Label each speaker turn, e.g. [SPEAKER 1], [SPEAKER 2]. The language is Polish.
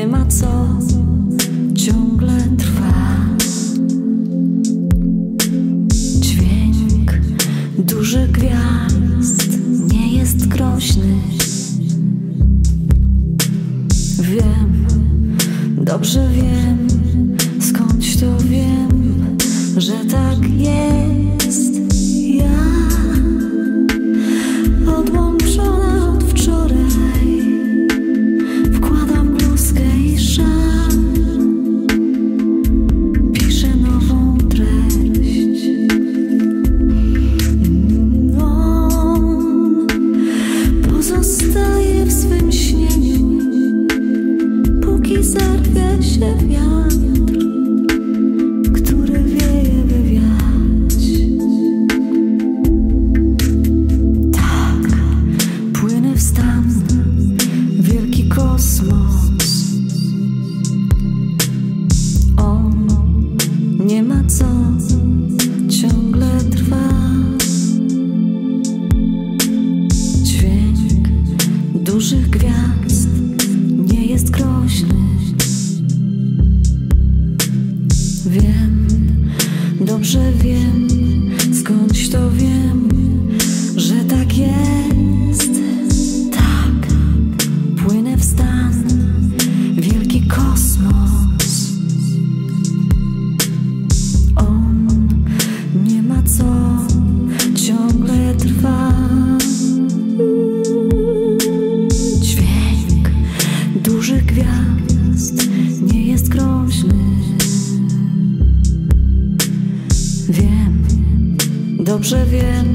[SPEAKER 1] nie ma co, ciągle trwa. Dźwięk dużych gwiazd nie jest groźny. Wiem, dobrze wiem, skądś to wiem, że tak jest. Ja odłączona od wczoraj, wkładam bluzkę i szal, piszę nową treść. On pozostaje w swym śnieniu, póki zerwie się wiatr, który wieje wywiać. Tak, płynę w stan, wielki kosmos. On nie ma co, ciągle trwa. Dźwięk dużych gwiazd nie jest groźny. Wiem, dobrze wiem, skądś to wiem, że tak jest. Tak, płynę w stan, wielki kosmos. On nie ma co, ciągle trwa. Dźwięk dużych gwiazd nie jest groźny. Wiem, dobrze wiem,